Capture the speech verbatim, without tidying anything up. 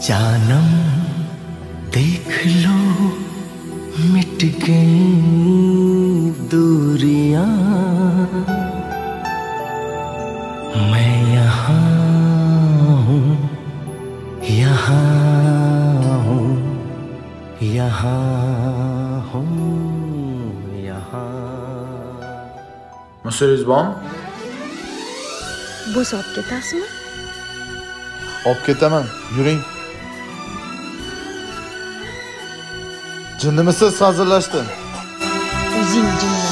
जानम देख लो मिट गई दूरियां, मैं यहाँ हूँ, यहाँ हूँ, यहाँ हूँ, यहाँ। Monsieur Rizvan? Bo'sab ketasizmi? Olib ketaman, yuring. Jinnimisiz hazırlashdi? O'zing jinni.